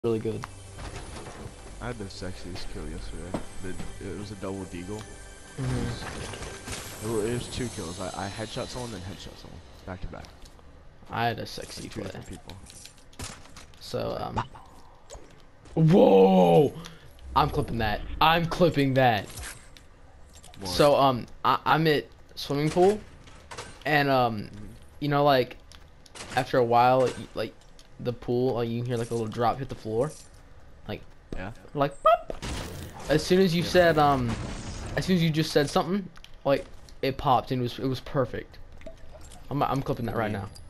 really good. I had the sexiest kill yesterday. It was a double deagle. It was 2 kills. I headshot someone, then headshot someone. Back to back. I had a sexy Like 2 play. different people. So, whoa! I'm clipping that. I'm clipping that. What? So, I'm at swimming pool, and, you know, like, after a while, like, the pool, like, you can hear, like, a little drop hit the floor. Like, Yeah? like, boop! As soon as you said, as soon as you just said something, like, it popped, and it was perfect. I'm clipping that right now.